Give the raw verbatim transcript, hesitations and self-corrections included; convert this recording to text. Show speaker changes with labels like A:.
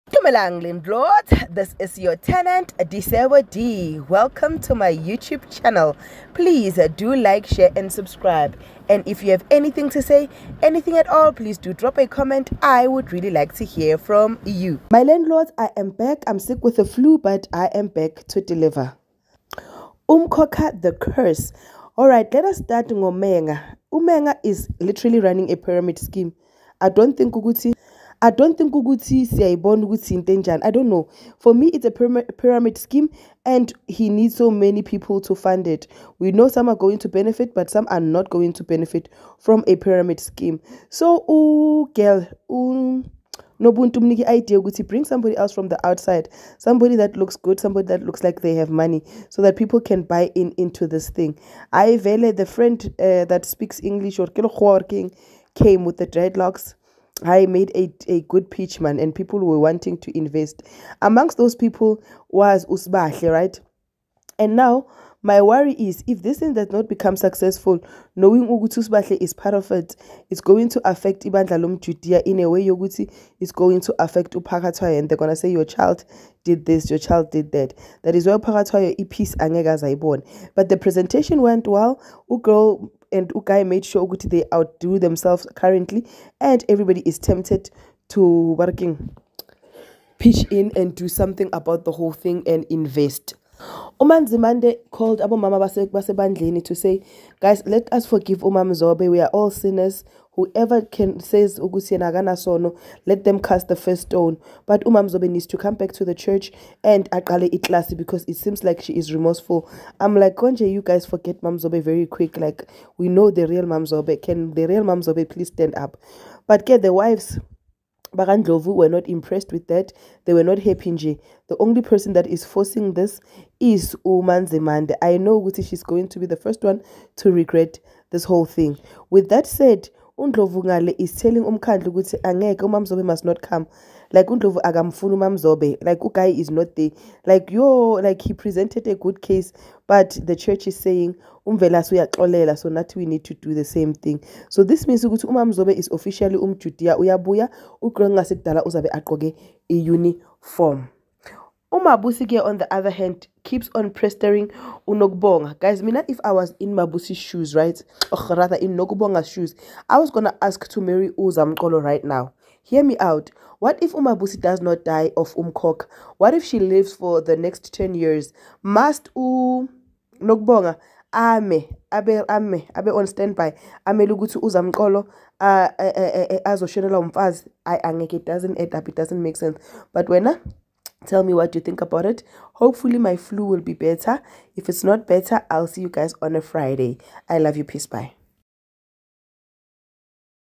A: Dumelang landlord, this is your tenant Disebo D. Welcome to my YouTube channel. Please uh, do like, share and subscribe. And if you have anything to say, anything at all, please do drop a comment. I would really like to hear from you. My landlords, I am back. I'm sick with the flu, but I am back to deliver. Umkhokha the curse. Alright, let us start ngoMenga. uMenga is literally running a pyramid scheme. I don't think ukuthi I don't think ukuthi siyayibona ukuthi into enjani. I don't know. For me, it's a pyramid scheme and he needs so many people to fund it. We know some are going to benefit, but some are not going to benefit from a pyramid scheme. So, ooh, girl, ooh, nobuntu mniki idea ukuthi bring somebody else from the outside, somebody that looks good, somebody that looks like they have money, so that people can buy in into this thing. I vele the friend uh, that speaks English or King came with the dreadlocks. I made a, a good pitch, man, and people were wanting to invest. Amongst those people was Usbahle, right? And now my worry is if this thing does not become successful, knowing Uguti Usbahle is part of it, it's going to affect Ibandla Lomjudia in a way Yoguti is going to affect Upakatoya, and they're gonna say your child did this, your child did that. That is why Upakatoya e peace angega zaibon. But the presentation went well. Ugirl and Ukai made sure they outdo themselves currently, and everybody is tempted to working pitch in and do something about the whole thing and invest. uManzimande called Abu Mama Basebandleni to say, guys, let us forgive Umam Zobe. We are all sinners. Whoever can says Ugusianagana Sono, let them cast the first stone. But Umam Zobe needs to come back to the church and Akale Itlasi because it seems like she is remorseful. I'm like, Konje, you guys forget Mam Zobe very quick. Like, we know the real Mam Zobe. Can the real Mam Zobe please stand up? But get the wives. Bagandlovu were not impressed with that. They were not happy. Nje. The only person that is forcing this is uManzimande. I know Uti she's going to be the first one to regret this whole thing. With that said, uNdlovu ngale is telling umkhandlu ukuthi angeke uMamzobe must not come. Like uNdlovu akamfuna uMamzobe. Like uGuy is not there. Like yo, like he presented a good case, but the church is saying umvela suyaxolela, so not we need to do the same thing. So this means ukuthi uMamzobe is officially umjudia uyabuya, uGirl ngasekudala uzabe aqoke a uniform. uMabusi on the other hand keeps on pestering uNokubonga. Guys, mina if I was in Mabusi's shoes, right, or rather in Nokubonga's shoes, I was gonna ask to marry uZamxolo right now. Hear me out. What if uMabusi does not die of umkhokha? What if she lives for the next ten years? Must u Nokubonga ame abe ame abe on standby amele ukuthi uZamxolo uh azoshonela umfazi? I angeke, it doesn't add up, it doesn't make sense. But wena, tell me what you think about it. Hopefully my flu will be better. If it's not better, I'll see you guys on a Friday. I love you. Peace. Bye.